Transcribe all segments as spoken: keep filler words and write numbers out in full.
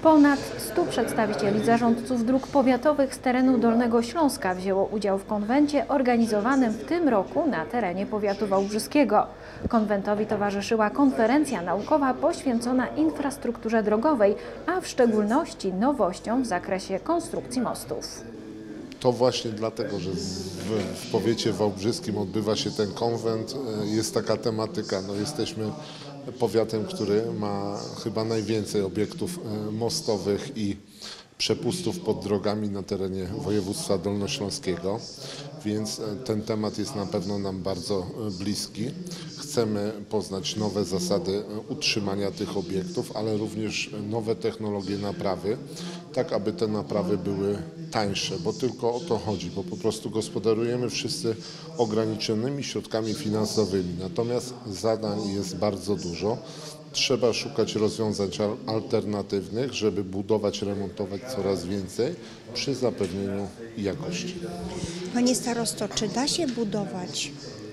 Ponad stu przedstawicieli zarządców dróg powiatowych z terenu Dolnego Śląska wzięło udział w konwencie organizowanym w tym roku na terenie powiatu wałbrzyskiego. Konwentowi towarzyszyła konferencja naukowa poświęcona infrastrukturze drogowej, a w szczególności nowościom w zakresie konstrukcji mostów. To właśnie dlatego, że w, w powiecie wałbrzyskim odbywa się ten konwent, jest taka tematyka. No, jesteśmy powiatem, który ma chyba najwięcej obiektów mostowych i przepustów pod drogami na terenie województwa dolnośląskiego, więc ten temat jest na pewno nam bardzo bliski. Chcemy poznać nowe zasady utrzymania tych obiektów, ale również nowe technologie naprawy, tak aby te naprawy były tańsze, bo tylko o to chodzi, bo po prostu gospodarujemy wszyscy ograniczonymi środkami finansowymi, natomiast zadań jest bardzo dużo. Trzeba szukać rozwiązań alternatywnych, żeby budować, remontować coraz więcej przy zapewnieniu jakości. Panie starosto, czy da się budować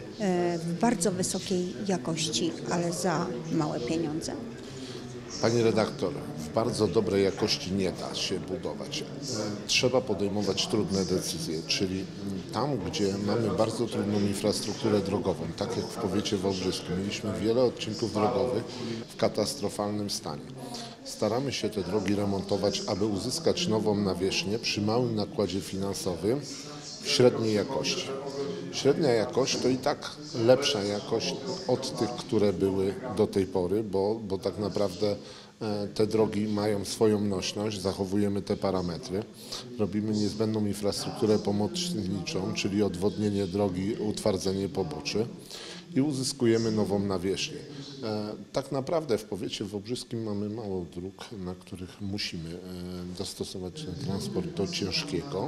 w bardzo wysokiej jakości, ale za małe pieniądze? Pani redaktor, w bardzo dobrej jakości nie da się budować. Trzeba podejmować trudne decyzje, czyli tam, gdzie mamy bardzo trudną infrastrukturę drogową, tak jak w powiecie wałbrzyskim, mieliśmy wiele odcinków drogowych w katastrofalnym stanie. Staramy się te drogi remontować, aby uzyskać nową nawierzchnię przy małym nakładzie finansowym w średniej jakości. Średnia jakość to i tak lepsza jakość od tych, które były do tej pory, bo, bo tak naprawdę te drogi mają swoją nośność, zachowujemy te parametry. Robimy niezbędną infrastrukturę pomocniczą, czyli odwodnienie drogi, utwardzenie poboczy i uzyskujemy nową nawierzchnię. Tak naprawdę w powiecie wałbrzyskim mamy mało dróg, na których musimy dostosować transport do ciężkiego.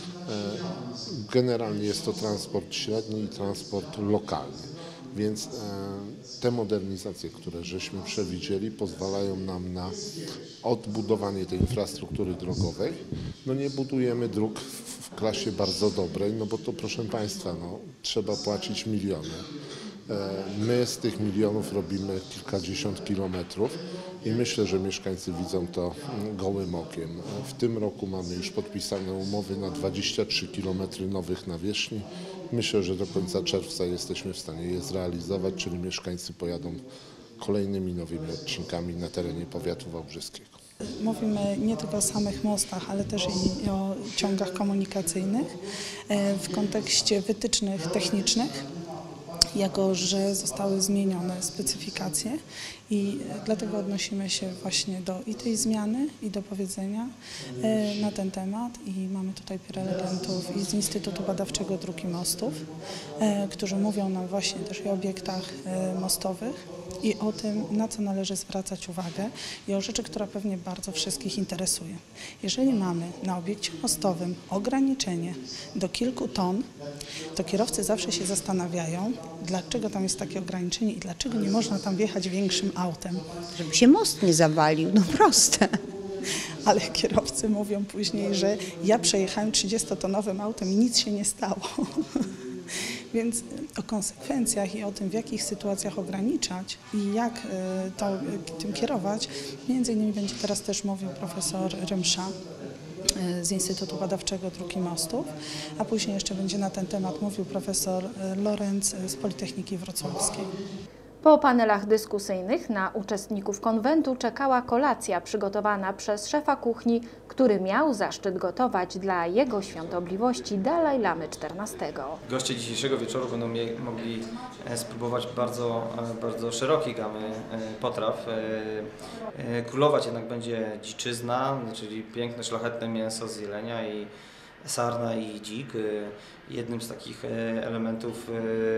Generalnie jest to transport średni i transport lokalny. Więc te modernizacje, które żeśmy przewidzieli, pozwalają nam na odbudowanie tej infrastruktury drogowej. No nie budujemy dróg w klasie bardzo dobrej, no bo to, proszę Państwa, no, trzeba płacić miliony. My z tych milionów robimy kilkadziesiąt kilometrów i myślę, że mieszkańcy widzą to gołym okiem. W tym roku mamy już podpisane umowy na dwadzieścia trzy kilometry nowych nawierzchni. Myślę, że do końca czerwca jesteśmy w stanie je zrealizować, czyli mieszkańcy pojadą kolejnymi nowymi odcinkami na terenie powiatu wałbrzyskiego. Mówimy nie tylko o samych mostach, ale też i o ciągach komunikacyjnych w kontekście wytycznych technicznych, jako że zostały zmienione specyfikacje i dlatego odnosimy się właśnie do i tej zmiany, i do powiedzenia na ten temat i mamy tutaj prelegentów i z Instytutu Badawczego Dróg i Mostów, którzy mówią nam właśnie też o obiektach mostowych i o tym, na co należy zwracać uwagę i o rzeczy, która pewnie bardzo wszystkich interesuje. Jeżeli mamy na obiekcie mostowym ograniczenie do kilku ton, to kierowcy zawsze się zastanawiają, dlaczego tam jest takie ograniczenie i dlaczego nie można tam wjechać większym autem. Żeby się most nie zawalił, no proste. Ale kierowcy mówią później, że ja przejechałem trzydziestotonowym autem i nic się nie stało. Więc o konsekwencjach i o tym, w jakich sytuacjach ograniczać i jak to, tym kierować, między innymi będzie teraz też mówił profesor Rymsza z Instytutu Badawczego Dróg i Mostów, a później jeszcze będzie na ten temat mówił profesor Lorenz z Politechniki Wrocławskiej. Po panelach dyskusyjnych na uczestników konwentu czekała kolacja przygotowana przez szefa kuchni, który miał zaszczyt gotować dla jego świątobliwości Dalaj Lamy czternastego. Goście dzisiejszego wieczoru będą mogli spróbować bardzo, bardzo szerokiej gamy potraw. Królować jednak będzie dziczyzna, czyli piękne, szlachetne mięso z jelenia i sarna i dzik. Jednym z takich elementów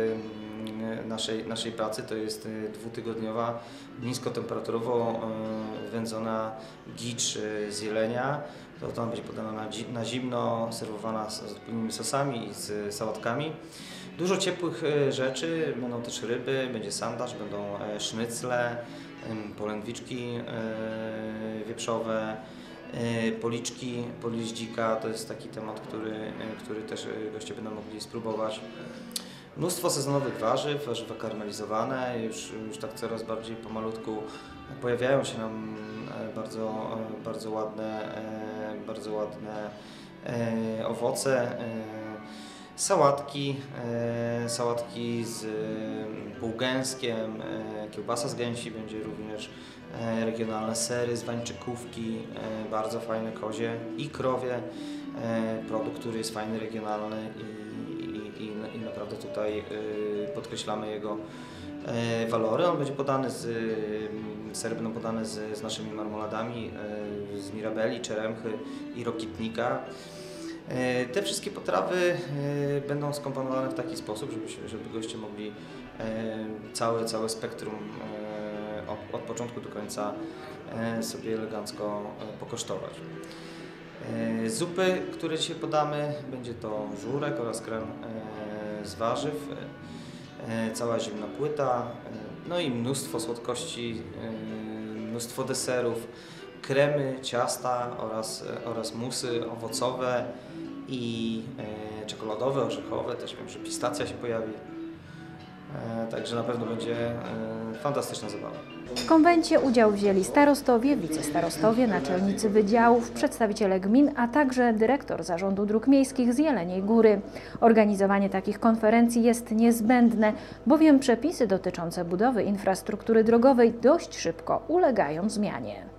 naszej, naszej pracy to jest dwutygodniowa, niskotemperaturowo wędzona gicz z jelenia. To tam będzie podana na, na zimno, serwowana z odpowiednimi sosami i z sałatkami. Dużo ciepłych rzeczy, będą też ryby, będzie sandaż, będą sznycle, polędwiczki wieprzowe, policzki, policzdzika, to jest taki temat, który, który też goście będą mogli spróbować. Mnóstwo sezonowych warzyw, warzywa karmelizowane, już, już tak coraz bardziej pomalutku pojawiają się nam bardzo, bardzo ładne, bardzo ładne owoce, sałatki, sałatki z półgęskiem, kiełbasa z gęsi będzie również, regionalne sery z wańczykówki, bardzo fajne kozie i krowie, produkt, który jest fajny, regionalny i, i, i, i naprawdę tutaj podkreślamy jego walory. On będzie podany z, sery będą podane z, z naszymi marmoladami, z mirabeli, czeremchy i rokitnika. Te wszystkie potrawy będą skomponowane w taki sposób, żeby, się, żeby goście mogli całe, całe spektrum od, od początku do końca sobie elegancko pokosztować. Zupy, które dzisiaj podamy, będzie to żurek oraz krem z warzyw, cała zimna płyta, no i mnóstwo słodkości, mnóstwo deserów, kremy, ciasta oraz, oraz musy owocowe i czekoladowe, orzechowe, też wiem, że pistacja się pojawi. Także na pewno będzie fantastyczna zabawa. W konwencie udział wzięli starostowie, wicestarostowie, naczelnicy wydziałów, przedstawiciele gmin, a także dyrektor Zarządu Dróg Miejskich z Jeleniej Góry. Organizowanie takich konferencji jest niezbędne, bowiem przepisy dotyczące budowy infrastruktury drogowej dość szybko ulegają zmianie.